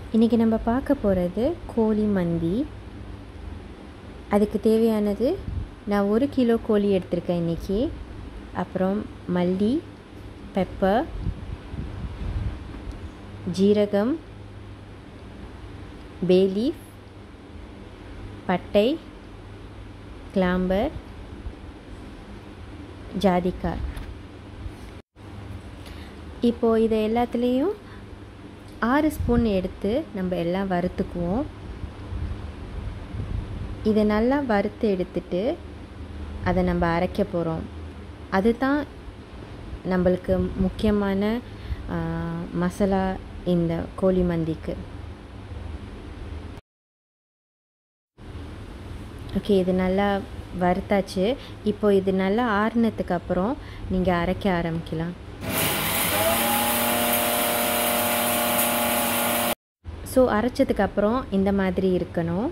இன்றைக்கி நம்ம பார்க்க போகிறது கோழி மந்தி. அதுக்கு தேவையானது நான் 1 கிலோ கோழி எடுத்திருக்கேன் இன்றைக்கி. அப்புறம் மல்லி, பெப்பர், ஜீரகம், பே லீஃப், பட்டை, கிளாம்பர், ஜாதிக்காய். இப்போது இதை எல்லாத்துலேயும் 6 ஸ்பூன் எடுத்து நம்ம எல்லாம் வறுத்துக்குவோம். இதை நல்லா வறுத்து எடுத்துட்டு அதை நம்ம அரைக்க போகிறோம். அதுதான் நம்மளுக்கு முக்கியமான மசாலா இந்த கோழி மந்திக்கு. ஓகே, இது நல்லா வறுத்தாச்சு. இப்போது இது நல்லா ஆறுனதுக்கு அப்புறம் நீங்கள் அரைக்க ஆரம்பிக்கலாம். ஸோ அரைச்சதுக்கப்புறம் இந்த மாதிரி இருக்கணும்.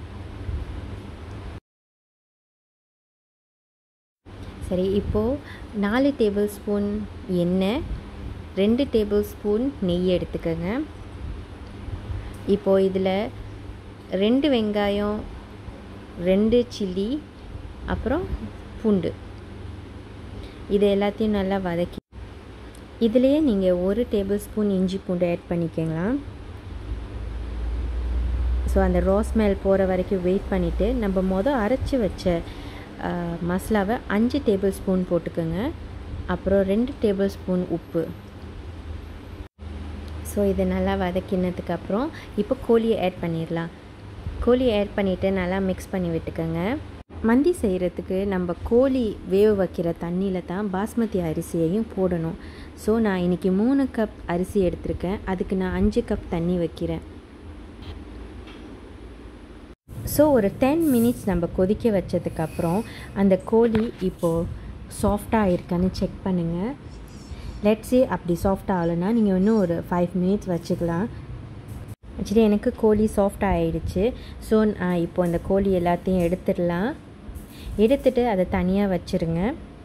சரி, இப்போது 4 டேபிள் ஸ்பூன் எண்ணெய், 2 டேபிள் ஸ்பூன் நெய் எடுத்துக்கோங்க. இப்போது இதில் 2 வெங்காயம், 2 சில்லி, அப்புறம் பூண்டு, இது எல்லாத்தையும் நல்லா வதக்கி இதிலேயே நீங்கள் 1 டேபிள் ஸ்பூன் இஞ்சி பூண்டு ஆட் பண்ணிக்கலாம். ஸோ அந்த ரா ஸ்மெல் போகிற வரைக்கும் வெயிட் பண்ணிவிட்டு நம்ம அரைச்சி வச்ச மசாலாவை 5 டேபிள் ஸ்பூன் போட்டுக்கோங்க. அப்புறம் 2 டேபிள் ஸ்பூன் உப்பு. ஸோ இதை நல்லா வதக்கினதுக்கப்புறம் இப்போ கோழியை ஆட் பண்ணிடலாம். கோழியை ஆட் பண்ணிவிட்டு நல்லா மிக்ஸ் பண்ணி விட்டுக்கோங்க. மந்தி செய்கிறதுக்கு நம்ம கோழி வேக வைக்கிற தண்ணியில் தான் பாஸ்மதி அரிசியையும் போடணும். ஸோ நான் இன்றைக்கி 3 கப் அரிசி எடுத்திருக்கேன். அதுக்கு நான் 5 கப் தண்ணி வைக்கிறேன். ஸோ ஒரு 10 மினிட்ஸ் நம்ம கொதிக்க வச்சதுக்கப்புறம் அந்த கோழி இப்போது சாஃப்டாக இருக்கான்னு செக் பண்ணுங்கள். லெட்ஸே அப்படி சாஃப்டாக ஆகலைன்னா நீங்கள் இன்னும் ஒரு 5 மினிட்ஸ் வச்சுக்கலாம். ஆக்சுவலி எனக்கு கோழி சாஃப்டாக ஆகிடுச்சு. ஸோ நான் இப்போ அந்த கோழி எல்லாத்தையும் எடுத்துடலாம். எடுத்துட்டு அதை தனியாக வச்சுருங்க.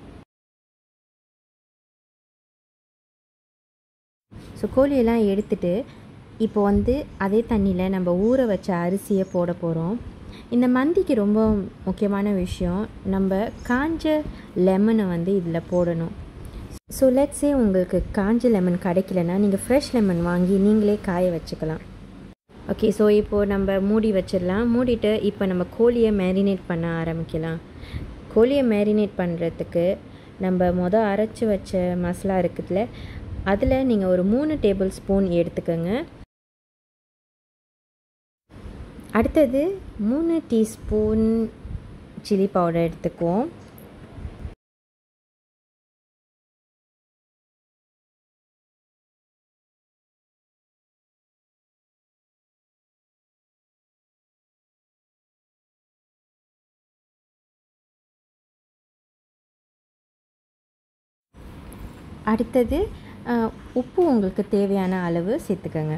ஸோ கோழியெல்லாம் எடுத்துட்டு இப்போ அதே தண்ணியில் நம்ம ஊற வச்ச அரிசியை போட போகிறோம். இந்த மந்திக்கு ரொம்ப முக்கியமான விஷயம், நம்ம காஞ்ச லெமனை இதில் போடணும். ஸோ லெட்ஸே உங்களுக்கு காஞ்ச லெமன் கிடைக்கலன்னா நீங்கள் ஃப்ரெஷ் லெமன் வாங்கி நீங்களே காய வச்சுக்கலாம். ஓகே, ஸோ இப்போது நம்ம மூடி வச்சிடலாம். மூடிட்டு இப்போ நம்ம கோழியை மேரினேட் பண்ண ஆரம்பிக்கலாம். கோழியை மேரினேட் பண்ணுறதுக்கு நம்ம அரைச்சி வச்ச மசாலா இருக்குதுல, அதில் நீங்கள் ஒரு 3 டேபிள் ஸ்பூன் எடுத்துக்கோங்க. அடுத்தது 3 டீஸ்பூன் சில்லி பவுடர் எடுத்துக்குவோம். அடுத்தது உப்பு உங்களுக்கு தேவையான அளவு சேர்த்துக்கோங்க.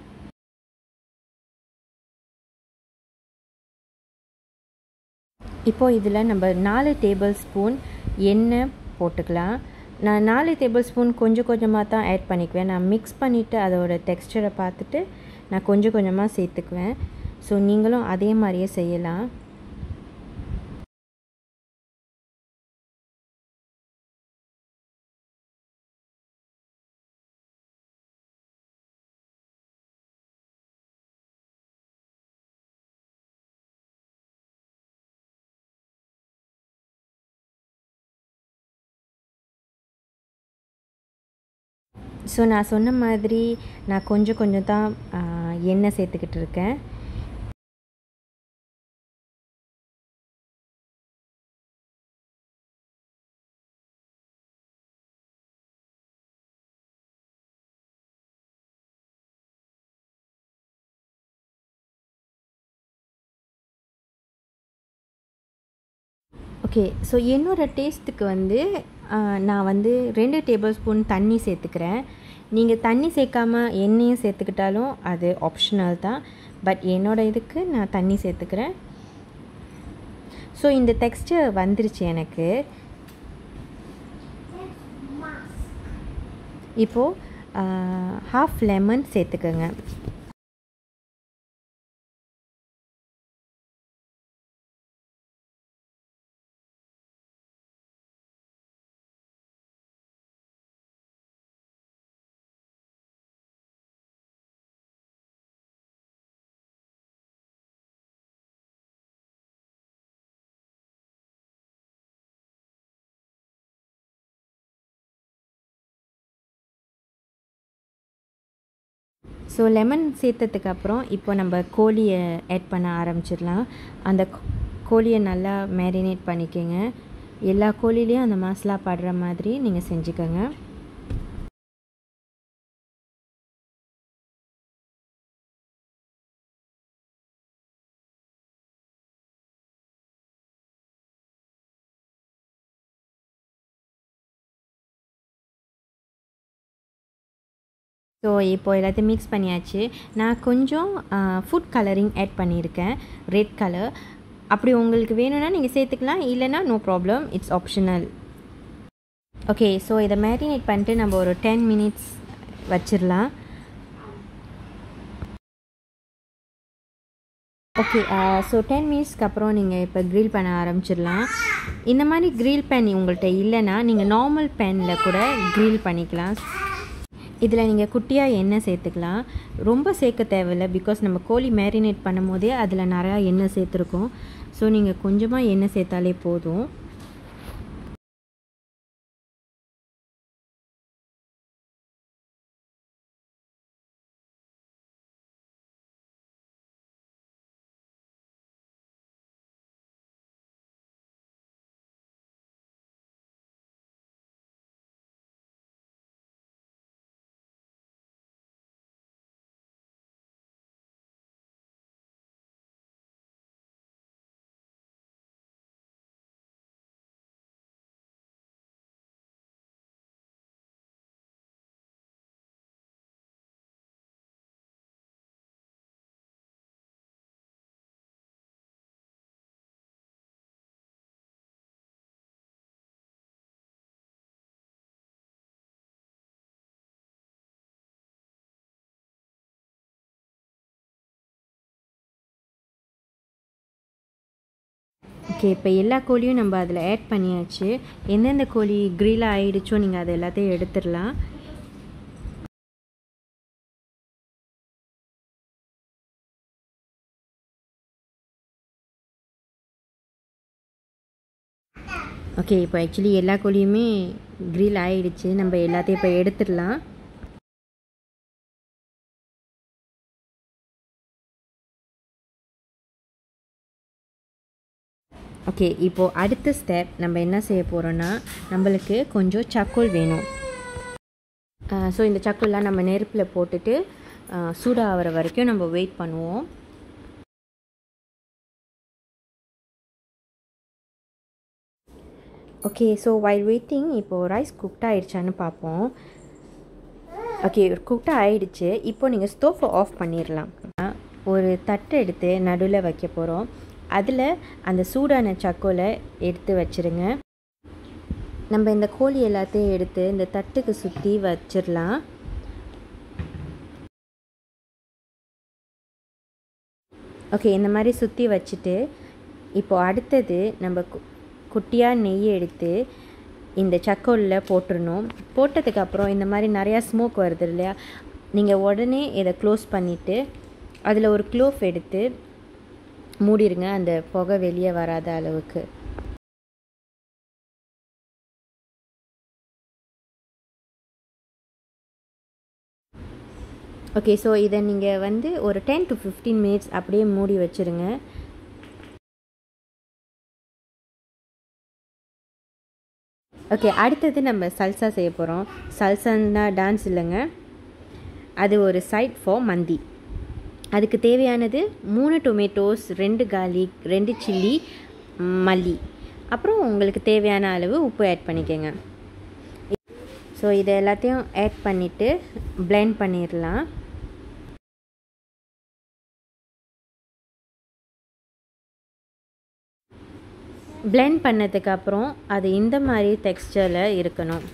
இப்போது இதில் நம்ம 4 டேபிள் ஸ்பூன் எண்ணெய் போட்டுக்கலாம். நான் 4 டேபிள் ஸ்பூன் கொஞ்சம் கொஞ்சமாக தான் ஆட் பண்ணிக்குவேன். நான் மிக்ஸ் பண்ணிவிட்டு அதோட டெக்ஸ்டரை பார்த்துட்டு நான் கொஞ்சம் கொஞ்சமாக சேர்த்துக்குவேன். ஸோ நீங்களும் அதே மாதிரியே செய்யலாம். ஸோ நான் சொன்ன மாதிரி நான் கொஞ்சம் கொஞ்சம் தான் எண்ணெய் சேர்த்துக்கிட்டு இருக்கேன். ஓகே, ஸோ என்னோடய டேஸ்ட்டுக்கு நான் 2 டேபிள் ஸ்பூன் தண்ணி சேர்த்துக்கிறேன். நீங்கள் தண்ணி சேர்க்காமல் எண்ணெயும் சேர்த்துக்கிட்டாலும் அது ஆப்ஷனல் தான். பட் என்னோடய இதுக்கு நான் தண்ணி சேர்த்துக்கிறேன். ஸோ இந்த டெக்ஸ்டர் வந்துருச்சு எனக்கு. இப்போது 1/2 லெமன் சேர்த்துக்கோங்க. ஸோ லெமன் சேர்த்ததுக்கு அப்புறம் இப்போ நம்ம கோழியை ஆட் பண்ண ஆரம்பிச்சிடலாம். அந்த கோழியை நல்லா மேரினேட் பண்ணிக்கோங்க. எல்லா கோழிலையும் அந்த மசாலா படுற மாதிரி நீங்கள் செஞ்சுக்கோங்க. ஸோ இப்போ எல்லாத்தையும் மிக்ஸ் பண்ணியாச்சு. நான் கொஞ்சம் ஃபுட் கலரிங் ஆட் பண்ணியிருக்கேன், ரெட் கலர். அப்படி உங்களுக்கு வேணும்னா நீங்கள் சேர்த்துக்கலாம், இல்லைனா no problem, it's optional. Okay, so இதை மேரினேட் பண்ணிட்டு நம்ம ஒரு 10 மினிட்ஸ் வச்சிடலாம். ஓகே, ஸோ 10 மினிட்ஸ்க்கு அப்புறம் நீங்கள் இப்போ க்ரில் பண்ண ஆரம்பிச்சிடலாம். இந்த மாதிரி க்ரில் பேன் உங்கள்கிட்ட இல்லைன்னா நீங்கள் நார்மல் பேனில் கூட க்ரில் பண்ணிக்கலாம். இதில் நீங்கள் குட்டியாக எண்ணெய் சேர்த்துக்கலாம். ரொம்ப சேர்க்க தேவையில்லை, பிகாஸ் நம்ம கோழி மேரினேட் பண்ணும் போதே அதில் நிறையா எண்ணெய் சேர்த்துருக்கோம். ஸோ நீங்கள் கொஞ்சமாக எண்ணெய் சேர்த்தாலே போதும். ஓகே, இப்போ எல்லா கோழியும் நம்ம அதில் ஆட் பண்ணியாச்சு. எந்தெந்த கோழி க்ரில் ஆகிடுச்சோ நீங்கள் அதை எல்லாத்தையும் எடுத்துடலாம். ஓகே, இப்போ ஆக்சுவலி எல்லா கோழியுமே க்ரில் ஆகிடுச்சு. நம்ம எல்லாத்தையும் இப்போ எடுத்துடலாம். ஓகே, இப்போது அடுத்த ஸ்டெப் நம்ம என்ன செய்ய போகிறோன்னா, நம்மளுக்கு கொஞ்சம் சக்கோல் வேணும். ஸோ இந்த சக்கோல்லாம் நம்ம நெருப்பில் போட்டுட்டு சூடாகிற வரைக்கும் நம்ம வெயிட் பண்ணுவோம். ஓகே, ஸோ வைல் வெயிட்டிங் இப்போது ரைஸ் குக்ட் ஆகிடுச்சான்னு பார்ப்போம். ஓகே, குக்டாக ஆகிடுச்சு. இப்போ நீங்கள் ஸ்டோவை ஆஃப் பண்ணிடலாம். ஒரு தட்டை எடுத்து நடுவில் வைக்க போகிறோம். அதில் அந்த சூடான சக்கோலை எடுத்து வச்சுருங்க. நம்ம இந்த கோழி எல்லாத்தையும் எடுத்து இந்த தட்டுக்கு சுற்றி வச்சிடலாம். ஓகே, இந்த மாதிரி சுற்றி வச்சுட்டு இப்போது அடுத்தது நம்ம குட்டியாக நெய் எடுத்து இந்த சக்கோலில் போட்டுடணும். போட்டதுக்கப்புறம் இந்த மாதிரி நிறையா ஸ்மோக் வருது இல்லையா, நீங்கள் உடனே இதை க்ளோஸ் பண்ணிவிட்டு அதில் ஒரு க்ளோவ் எடுத்து மூடிடுங்க, அந்த புகை வெளியே வராத அளவுக்கு. ஓகே, ஸோ இதை நீங்கள் ஒரு 10 to 15 மினிட்ஸ் அப்படியே மூடி வச்சுருங்க. ஓகே, அடுத்தது நம்ம சல்சா செய்ய போகிறோம். சல்சான்னா டான்ஸ் இல்லைங்க, அது ஒரு சைட் ஃபார் மந்தி. அதுக்கு தேவையானது 3 டொமேட்டோஸ், 2 கார்லிக், 2 சில்லி, மல்லி, அப்புறம் உங்களுக்கு தேவையான அளவு உப்பு ஆட் பண்ணிக்கோங்க. ஸோ இதை எல்லாத்தையும் ஆட் பண்ணிவிட்டு பிளெண்ட் பண்ணிடலாம். பிளெண்ட் பண்ணதுக்கப்புறம் அது இந்த மாதிரி டெக்ஸ்சரில் இருக்கணும்.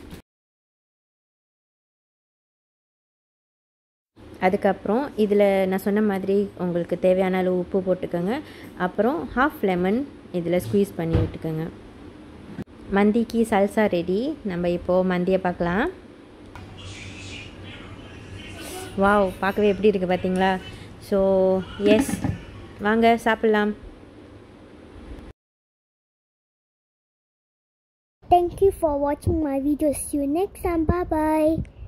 அதுக்கப்புறம் இதில் நான் சொன்ன மாதிரி உங்களுக்கு தேவையான அளவு உப்பு போட்டுக்கோங்க. அப்புறம் ஹாஃப் லெமன் இதில் ஸ்குவீஸ் பண்ணி விட்டுக்கோங்க. மந்திக்கு சல்சா ரெடி. நம்ம இப்போது மந்தியை பார்க்கலாம். வாவ், பார்க்கவே எப்படி இருக்குது பார்த்தீங்களா? ஸோ எஸ், வாங்க சாப்பிட்லாம். Thank you for watching my videos. See you next time. Bye bye.